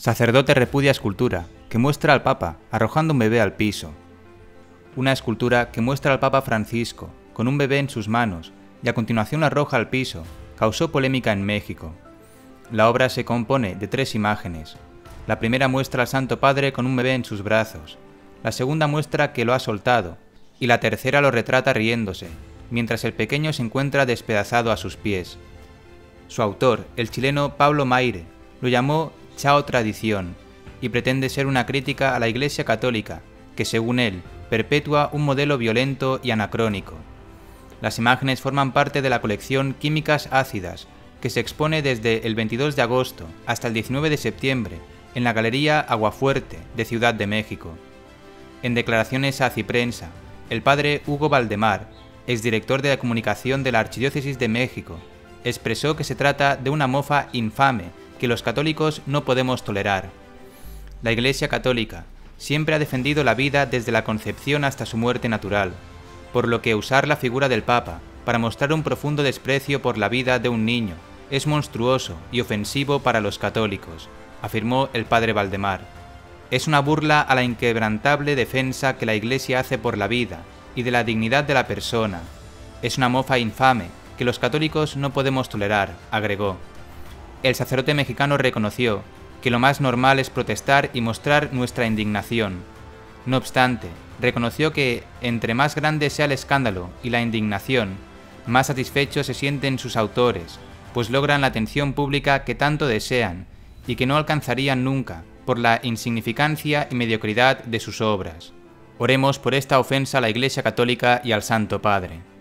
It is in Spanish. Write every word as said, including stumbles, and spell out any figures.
Sacerdote repudia escultura que muestra al Papa arrojando un bebé al piso. Una escultura que muestra al Papa Francisco con un bebé en sus manos y a continuación lo arroja al piso causó polémica en México. La obra se compone de tres imágenes. La primera muestra al Santo Padre con un bebé en sus brazos, la segunda muestra que lo ha soltado y la tercera lo retrata riéndose, mientras el pequeño se encuentra despedazado a sus pies. Su autor, el chileno Pablo Maire, lo llamó Chao Tradición y pretende ser una crítica a la Iglesia Católica, que según él, perpetúa un modelo violento y anacrónico. Las imágenes forman parte de la colección Químicas Ácidas, que se expone desde el veintidós de agosto hasta el diecinueve de septiembre en la Galería Aguafuerte de Ciudad de México. En declaraciones a Ciprensa, el padre Hugo Valdemar, exdirector de la comunicación de la Archidiócesis de México, expresó que se trata de una mofa infame que los católicos no podemos tolerar. La Iglesia Católica siempre ha defendido la vida desde la concepción hasta su muerte natural, por lo que usar la figura del Papa para mostrar un profundo desprecio por la vida de un niño es monstruoso y ofensivo para los católicos, afirmó el padre Valdemar. Es una burla a la inquebrantable defensa que la Iglesia hace por la vida y de la dignidad de la persona. Es una mofa infame que los católicos no podemos tolerar, agregó. El sacerdote mexicano reconoció que lo más normal es protestar y mostrar nuestra indignación. No obstante, reconoció que, entre más grande sea el escándalo y la indignación, más satisfechos se sienten sus autores, pues logran la atención pública que tanto desean y que no alcanzarían nunca por la insignificancia y mediocridad de sus obras. Oremos por esta ofensa a la Iglesia Católica y al Santo Padre.